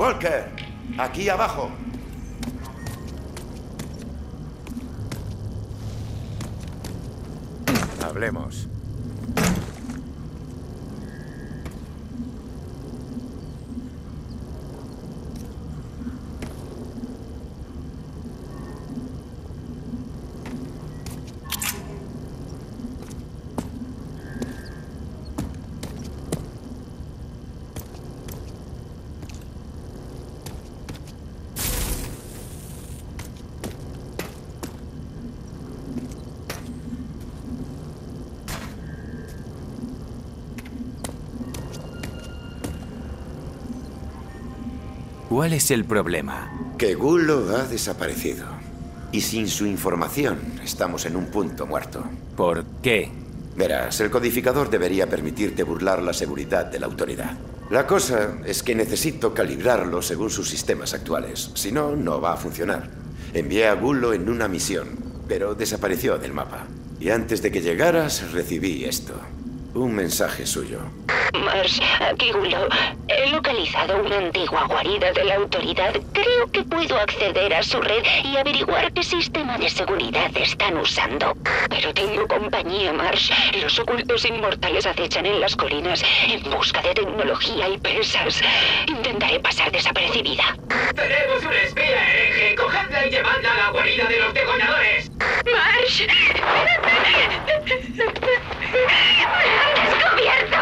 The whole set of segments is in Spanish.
Walker, aquí abajo. Hablemos. ¿Cuál es el problema? Que Gullo ha desaparecido. Y sin su información, estamos en un punto muerto. ¿Por qué? Verás, el codificador debería permitirte burlar la seguridad de la autoridad. La cosa es que necesito calibrarlo según sus sistemas actuales. Si no, no va a funcionar. Envié a Gullo en una misión, pero desapareció del mapa. Y antes de que llegaras, recibí esto. Un mensaje suyo. Marsh, aquí Gullo. He localizado una antigua guarida de la autoridad. Creo que puedo acceder a su red y averiguar qué sistema de seguridad están usando. Pero tengo compañía, Marsh. Los ocultos inmortales acechan en las colinas en busca de tecnología y presas. Intentaré pasar desapercibida. ¡Tenemos una espía hereje! ¡Cogedla y llevadla a la guarida de los degoñadores! ¡Marsh! ¡Espérate! ¡Me han descubierto!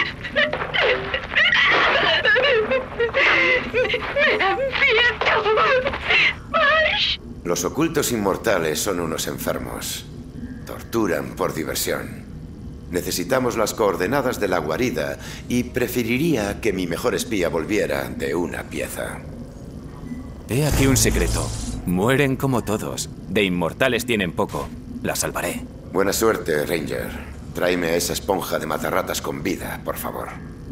¡Me han visto! ¡Marsh! Los ocultos inmortales son unos enfermos. Torturan por diversión. Necesitamos las coordenadas de la guarida y preferiría que mi mejor espía volviera de una pieza. He aquí un secreto. Mueren como todos. De inmortales tienen poco. La salvaré. Buena suerte, Ranger. Tráeme a esa esponja de matarratas con vida, por favor.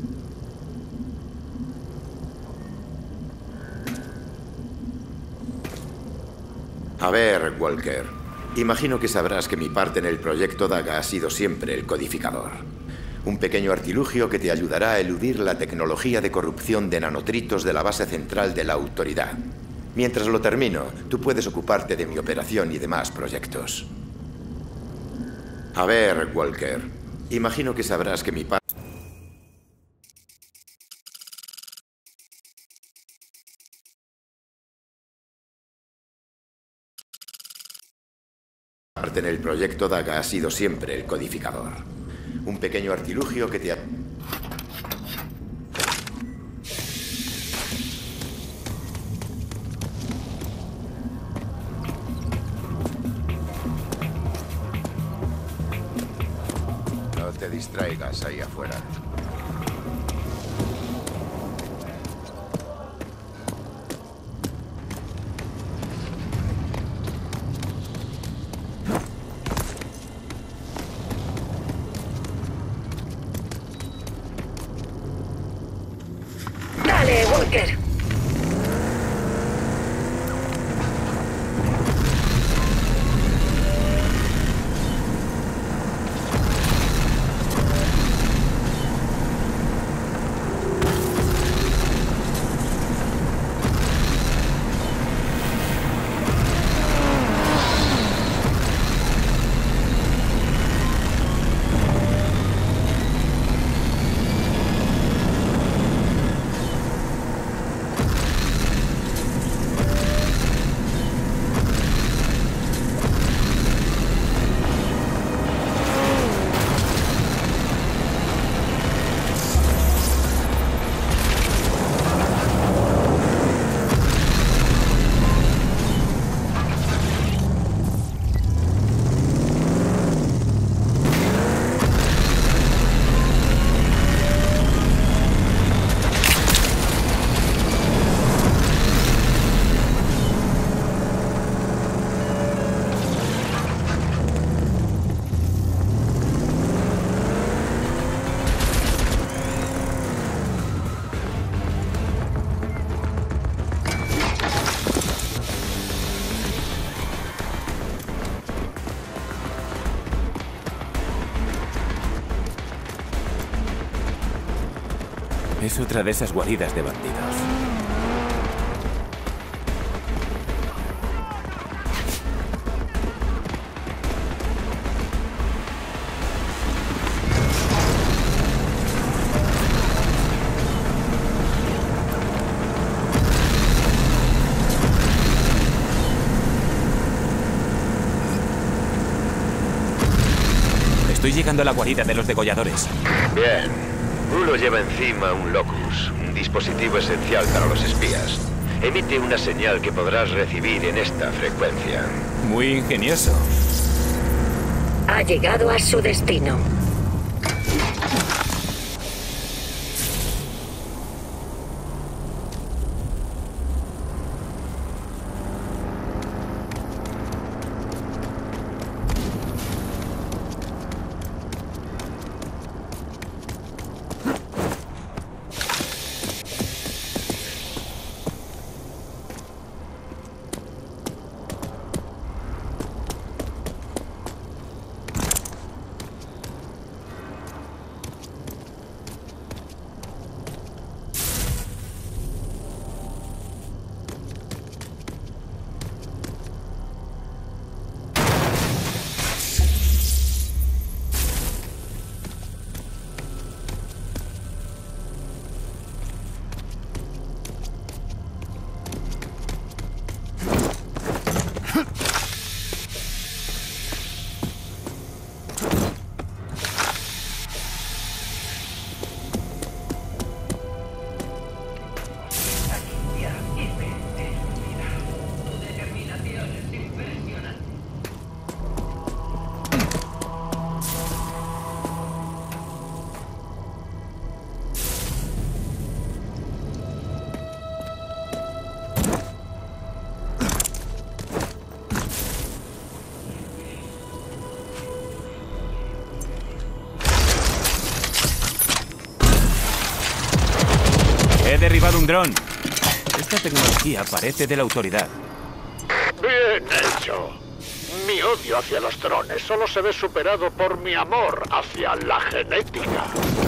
A ver, Walker. Imagino que sabrás que mi parte en el proyecto Daga ha sido siempre el codificador. Un pequeño artilugio que te ayudará a eludir la tecnología de corrupción de nanotritos de la base central de la autoridad. Mientras lo termino, tú puedes ocuparte de mi operación y demás proyectos. A ver, Walker. Imagino que sabrás que mi parte en el proyecto Daga ha sido siempre el codificador. Un pequeño artilugio que te... No te distraigas ahí afuera. ¡Dale, Walker! Es otra de esas guaridas de bandidos. Estoy llegando a la guarida de los degolladores. Bien. Gulo lleva encima un Locus, un dispositivo esencial para los espías. Emite una señal que podrás recibir en esta frecuencia. Muy ingenioso. Ha llegado a su destino. He derribado un dron. Esta tecnología parece de la autoridad. Bien hecho. Mi odio hacia los drones solo se ve superado por mi amor hacia la genética.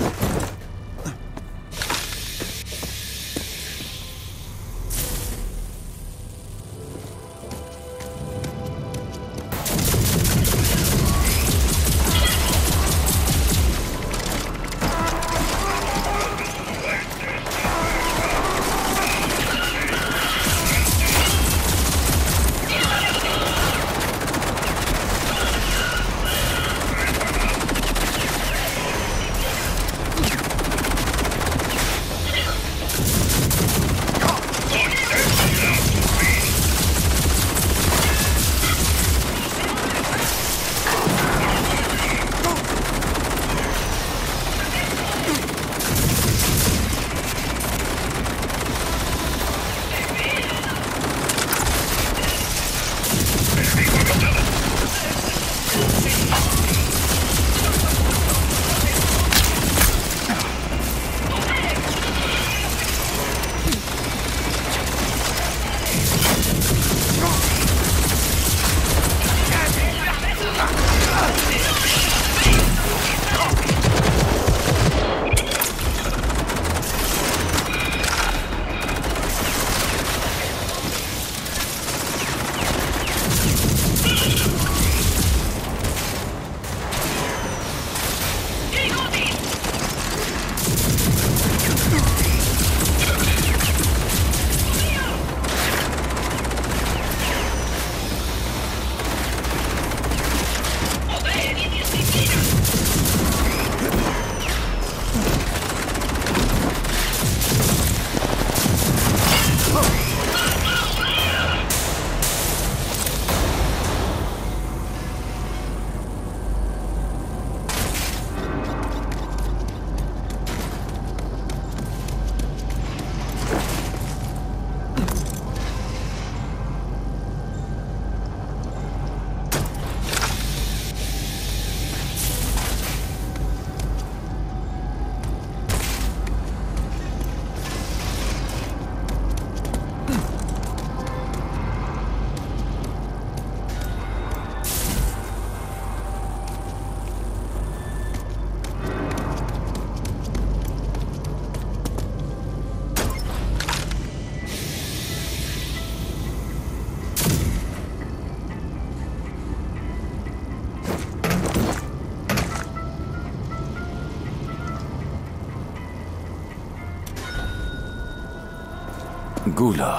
Gulo.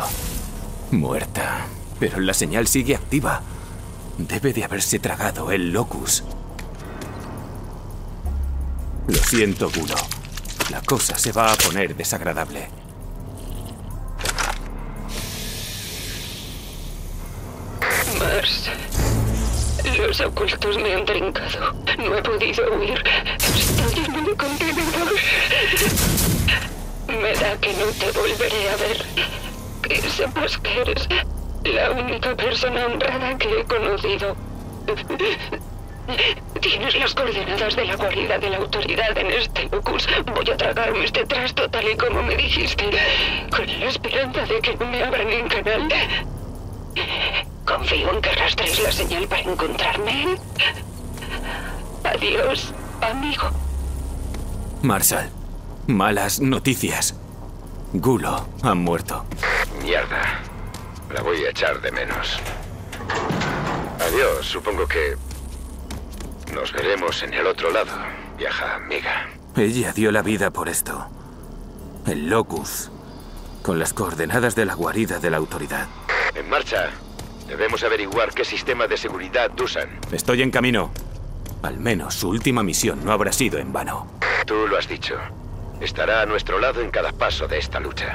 Muerta. Pero la señal sigue activa. Debe de haberse tragado el Locus. Lo siento, Gulo. La cosa se va a poner desagradable. Mars. Los ocultos me han trincado. No he podido huir. Estoy en un contenedor. Me da que no te volveré a ver. Que sepas que eres la única persona honrada que he conocido. Tienes las coordenadas de la guarida de la autoridad en este locus. Voy a tragarme este trasto tal y como me dijiste, con la esperanza de que no me abran en canal. Confío en que rastrees la señal para encontrarme. Adiós, amigo. Marshall, malas noticias. Gulo ha muerto. Mierda. La voy a echar de menos. Adiós, supongo que... nos veremos en el otro lado, vieja amiga. Ella dio la vida por esto. El locus, con las coordenadas de la guarida de la autoridad. En marcha. Debemos averiguar qué sistema de seguridad usan. Estoy en camino. Al menos su última misión no habrá sido en vano. Tú lo has dicho. Estará a nuestro lado en cada paso de esta lucha.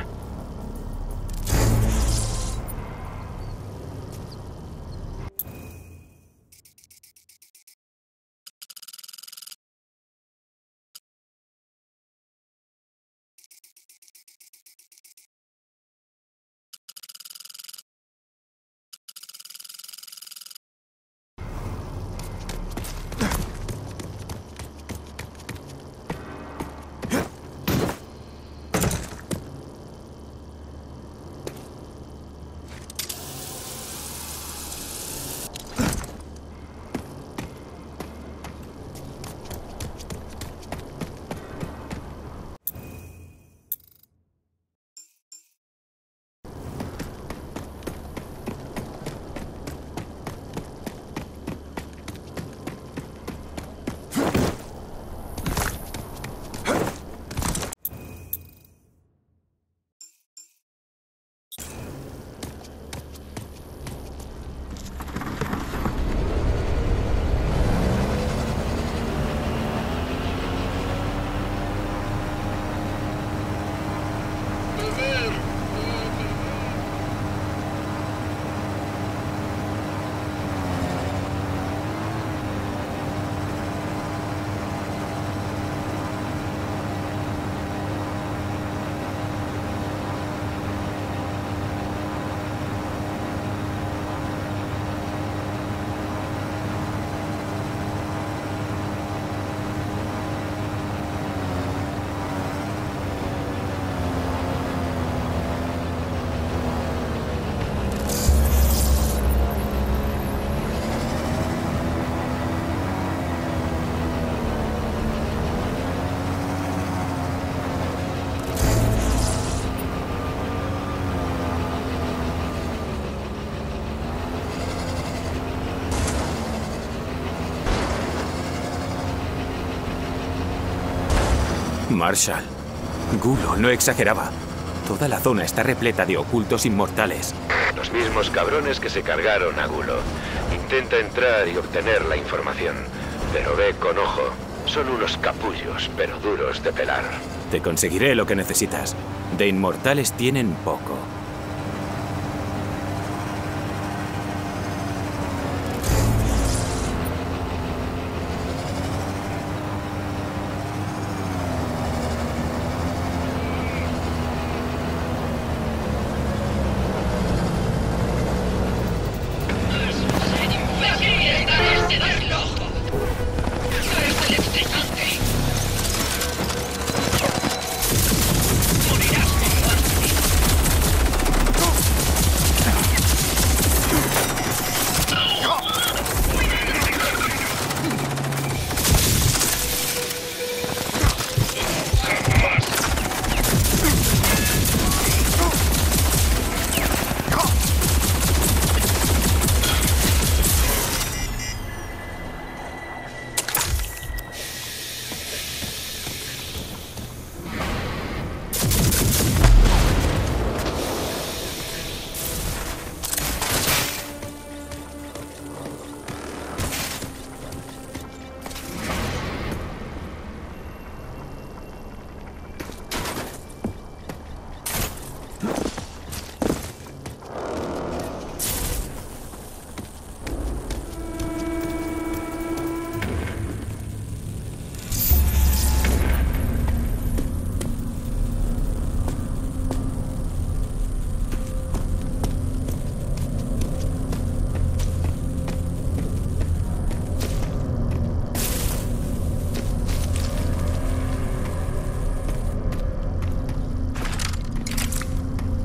Marshall, Gulo no exageraba. Toda la zona está repleta de ocultos inmortales. Los mismos cabrones que se cargaron a Gulo. Intenta entrar y obtener la información. Pero ve con ojo. Son unos capullos, pero duros de pelar. Te conseguiré lo que necesitas. De inmortales tienen poco.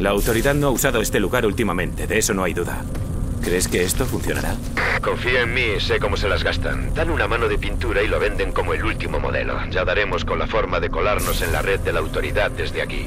La autoridad no ha usado este lugar últimamente, de eso no hay duda. ¿Crees que esto funcionará? Confía en mí, sé cómo se las gastan. Dan una mano de pintura y lo venden como el último modelo. Ya daremos con la forma de colarnos en la red de la autoridad desde aquí.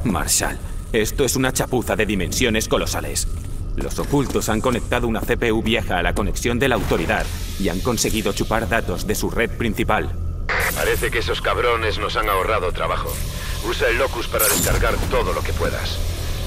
Marshall, esto es una chapuza de dimensiones colosales. Los ocultos han conectado una CPU vieja a la conexión de la autoridad y han conseguido chupar datos de su red principal. Parece que esos cabrones nos han ahorrado trabajo. Usa el Locus para descargar todo lo que puedas.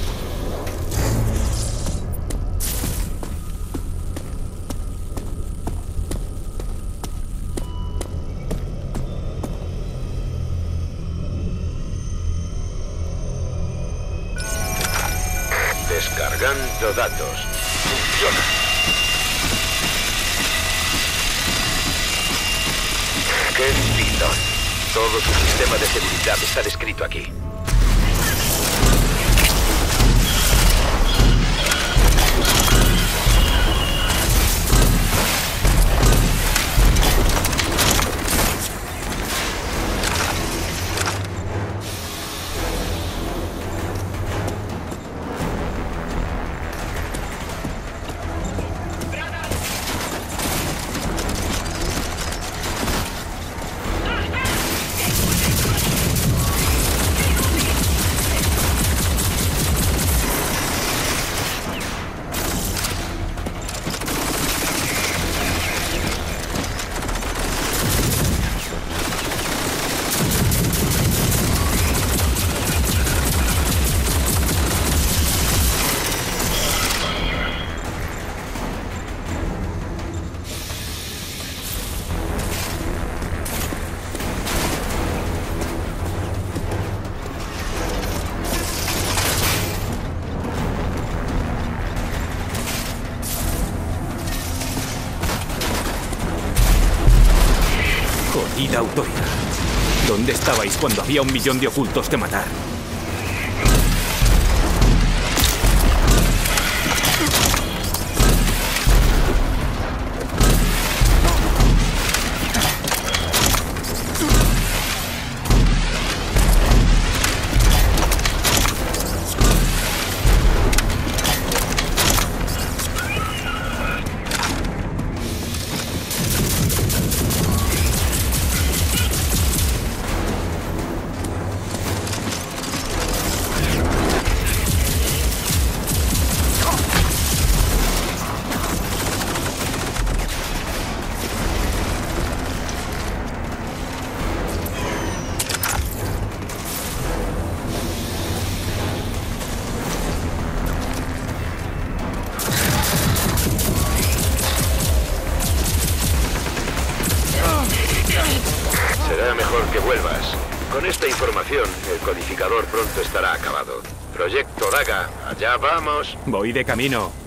Descargando datos. Funciona. ¡Qué pilón! Todo su sistema de seguridad está descrito aquí. Jodida autoridad. ¿Dónde estabais cuando había 1.000.000 de ocultos que matar? Será mejor que vuelvas. Con esta información, el codificador pronto estará acabado. Proyecto Daga, allá vamos. Voy de camino.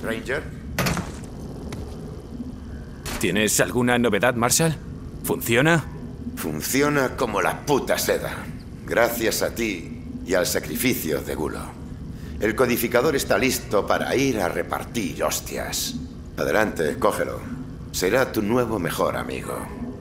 Ranger. ¿Tienes alguna novedad, Marshall? ¿Funciona? Funciona como la puta seda. Gracias a ti y al sacrificio de Gulo. El codificador está listo para ir a repartir hostias. Adelante, cógelo. Será tu nuevo mejor amigo.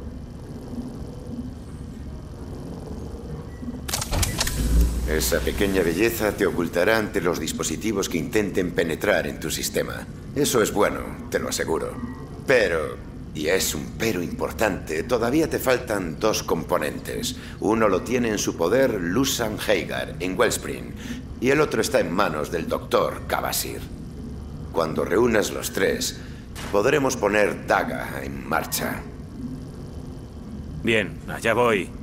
Esa pequeña belleza te ocultará ante los dispositivos que intenten penetrar en tu sistema. Eso es bueno, te lo aseguro. Pero... y es un pero importante, todavía te faltan dos componentes. Uno lo tiene en su poder Lussan Heigar, en Wellspring, y el otro está en manos del Dr. Kavasir. Cuando reúnas los tres, podremos poner Daga en marcha. Bien, allá voy.